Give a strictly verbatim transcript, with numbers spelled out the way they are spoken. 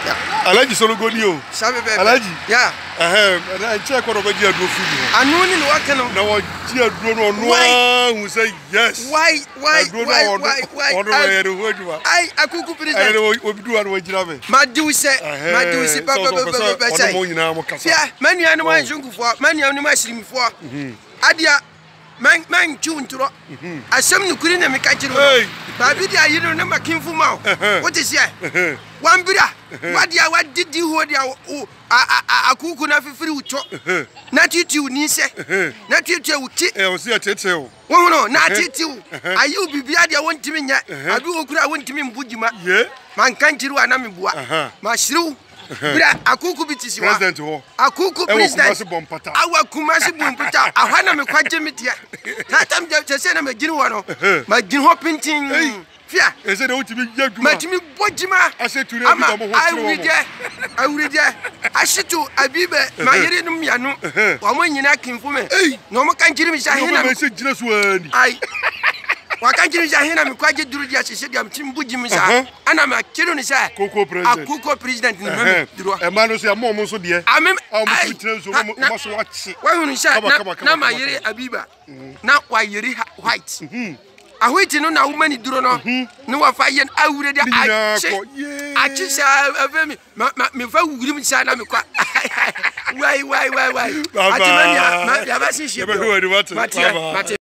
Alaji sologo ni o. Alaji. Yeah. Eh, na check what obaji aduro fu mi. Anu ni wa kan no. Na wo ji aduro no no who say yes. Why why why why why? Ono na yere ho aduma. Ai akuku president. Ai obi du anu wajira me. Ma di se, ma di se pa pa pa pa sai. Ono mo nyina mo kasa. Yeah, manu anu ma nshungufo, manu anu ma shirimfo. Adia man man chuntro. Asem nu kuri na me ka kire wo. Ba bi dia yiro na makimfu ma. What is here? One bira. What dia what did you hold dia akuku na fifiri ucho. Na titiu ni se. Na titiu uchi. Eh, o si atete o. Wo no na titiu. Ayu bibia dia wontimi nya. Abi okura wontimi mbugima. Ye. Man kan kiru anami bua. Ma shiriu. Bira akuku bitisi wa. President ho. Akuku president. Kumasi bompata. Awa kumasi bompata. Ahwana me kwaje mitia. Na tam je se na me gini wo no. Ma gini ho pintin. Fia. Ese de utimi yaduma. Ma timi bojima. Ase turi abi to mo ho tiri wo. Awurije. Awurije. Ashitu abibe ma yiri num yanu. Wa mo nyina kinfu me. No mo kan kiri mi sha hina. No me se jina so ani. Ai. Wa kan kiri sha hina mi kwaje duru dia sese dia tim bojimi sha. Ana ma kiri ni sha. KOOKO president. KOOKO president ni me duru. E ma no se mo mo so de. Amem. A mo tiri so mo mo so wachi. Wa hunu sha na ma yiri abiba. Na wa yiri white. Ahwiti no na woman duro no no wa fa yen awure dia achi achi sha avemi me fa wuri mi sha na me kwa wai wai wai wai ati mania ma ya ba sin shi Bye bye.